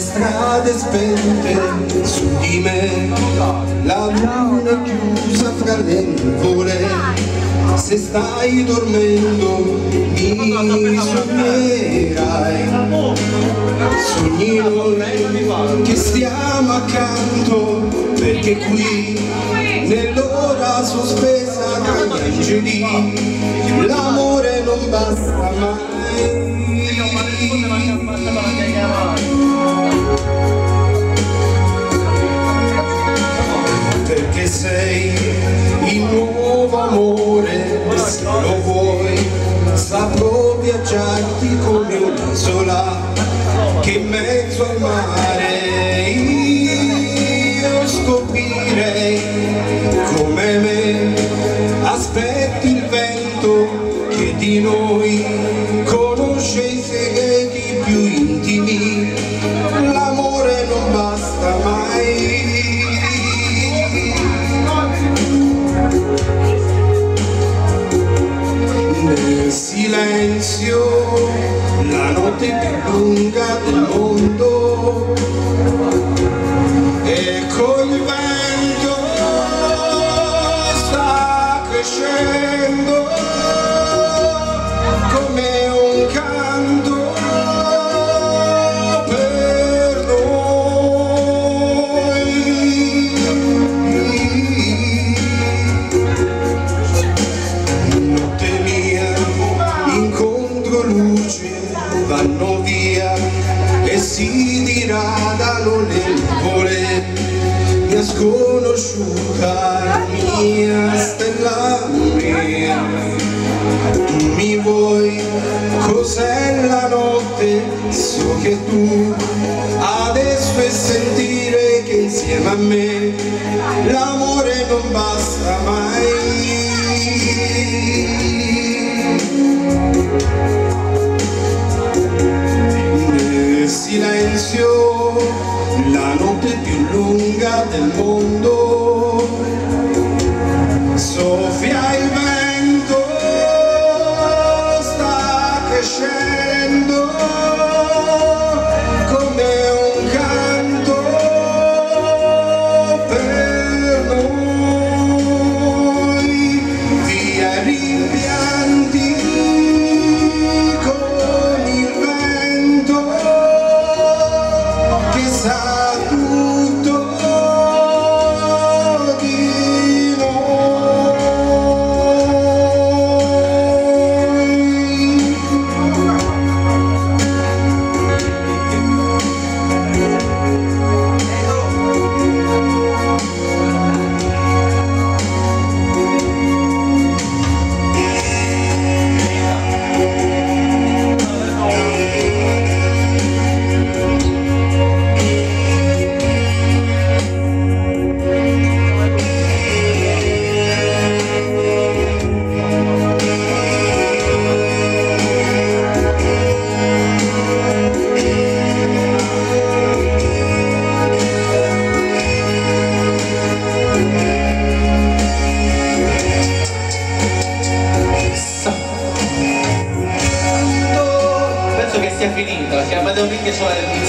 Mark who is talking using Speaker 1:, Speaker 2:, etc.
Speaker 1: strade spente su di me, la luna chiusa fra le nuvole. Se stai dormendo mi sognerai, sogni noi che stiamo accanto, perché qui nell'ora sospesa tra gli angeli l'amore non basta mai. Perché sei il nuovo amore, se lo vuoi saprò viaggiarti come un'isola che in mezzo al mare io scoprirei come me. Aspetti il vento che di noi conosce i segreti più intimi, l'amore non basta mai. Nel silenzio, la notte più lunga del mondo, ecco il vento sta crescendo come un canto per noi. Notte mia, incontro luci, vanno via e si diradano le nuvole. Mia sconosciuta, mia stella mia, tu mi vuoi, cos'è la notte? So che tu adesso è sentire che insieme a me l'amore non basta mai. Nel silenzio, la notte più lunga del mondo, soffia il vento, sta crescendo come un canto per noi. Via rimpianti con il vento che sa tutto di noi.
Speaker 2: Sia finito, siamo ad un che